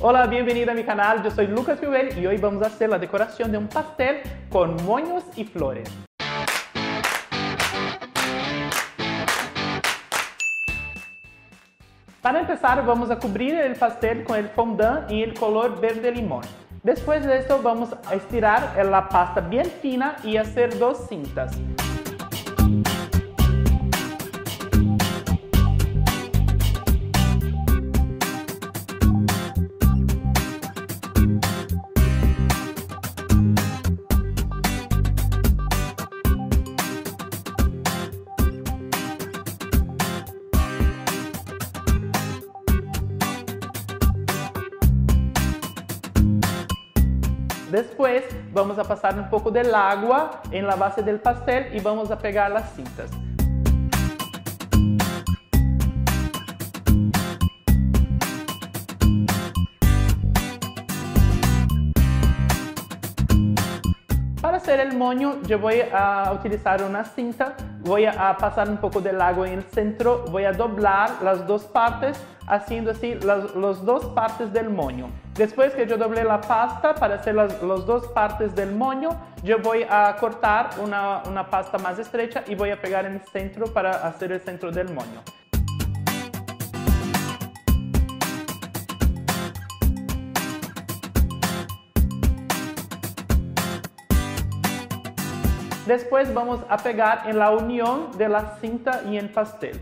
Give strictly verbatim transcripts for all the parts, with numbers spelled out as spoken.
Hola, bienvenido a mi canal, yo soy Lucas Piuvelli y hoy vamos a hacer la decoración de un pastel con moños y flores. Para empezar, vamos a cubrir el pastel con el fondant y el color verde limón. Después de esto vamos a estirar la pasta bien fina y hacer dos cintas. Después vamos a pasar un poco del agua en la base del pastel y vamos a pegar las cintas. Para hacer el moño yo voy a utilizar una cinta, voy a pasar un poco del agua en el centro, voy a doblar las dos partes, haciendo así las, las dos partes del moño. Después que yo doblé la pasta para hacer las, las dos partes del moño, yo voy a cortar una, una pasta más estrecha y voy a pegar en el centro para hacer el centro del moño. Después vamos a pegar en la unión de la cinta y el pastel.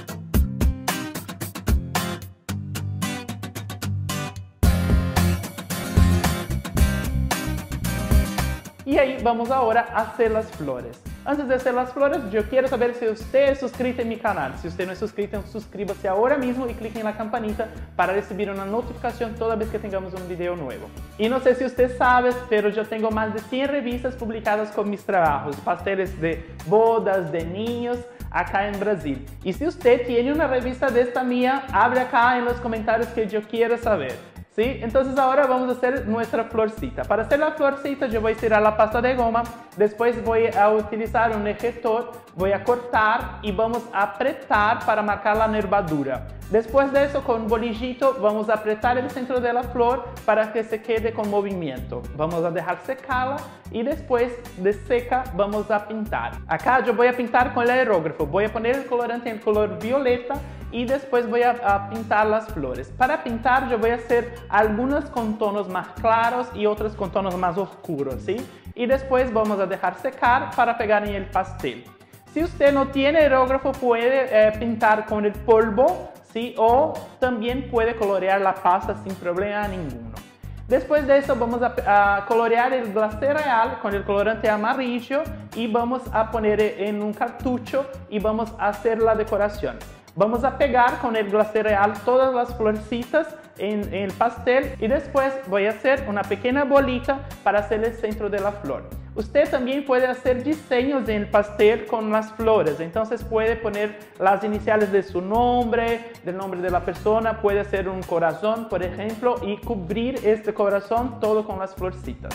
Y ahí vamos ahora a hacer las flores. Antes de hacer las flores, yo quiero saber si usted es suscrito en mi canal. Si usted no es suscrito, suscríbase ahora mismo y clique en la campanita para recibir una notificación toda vez que tengamos un video nuevo. Y no sé si usted sabe, pero yo tengo más de cien revistas publicadas con mis trabajos, pasteles de bodas, de niños, acá en Brasil. Y si usted tiene una revista de esta mía, abre acá en los comentarios que yo quiero saber. ¿Sí? Entonces ahora vamos a hacer nuestra florcita. Para hacer la florcita yo voy a estirar la pasta de goma, después voy a utilizar un ejetor, voy a cortar y vamos a apretar para marcar la nervadura. Después de eso, con un bolillito vamos a apretar el centro de la flor para que se quede con movimiento. Vamos a dejar secarla y después de seca vamos a pintar. Acá yo voy a pintar con el aerógrafo, voy a poner el colorante en color violeta y después voy a, a pintar las flores. Para pintar yo voy a hacer algunas con tonos más claros y otras con tonos más oscuros, ¿sí? Y después vamos a dejar secar para pegar en el pastel. Si usted no tiene aerógrafo puede eh, pintar con el polvo, ¿sí? O también puede colorear la pasta sin problema ninguno. Después de eso vamos a, a colorear el glacé real con el colorante amarillo y vamos a poner en un cartucho y vamos a hacer la decoración. Vamos a pegar con el glacé real todas las florcitas en, en el pastel y después voy a hacer una pequeña bolita para hacer el centro de la flor. Usted también puede hacer diseños en el pastel con las flores, entonces puede poner las iniciales de su nombre, del nombre de la persona, puede hacer un corazón, por ejemplo, y cubrir este corazón todo con las florcitas.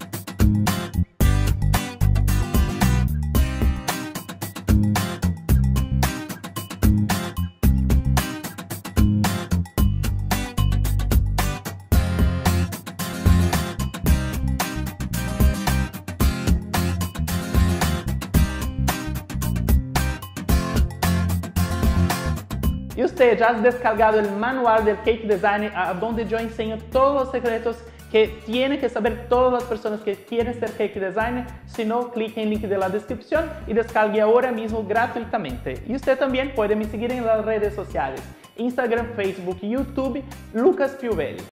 Y usted ya ha descargado el manual del Cake Designer, donde yo enseño todos los secretos que tienen que saber todas las personas que quieren ser Cake Designer. Si no, clique en el link de la descripción y descargue ahora mismo gratuitamente. Y usted también puede me seguir en las redes sociales, Instagram, Facebook, YouTube, Lucas Piuvelli.